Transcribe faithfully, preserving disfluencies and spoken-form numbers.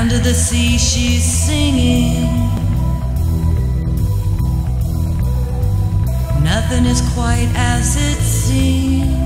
Under the sea she's singing. Nothing is quite as it seems.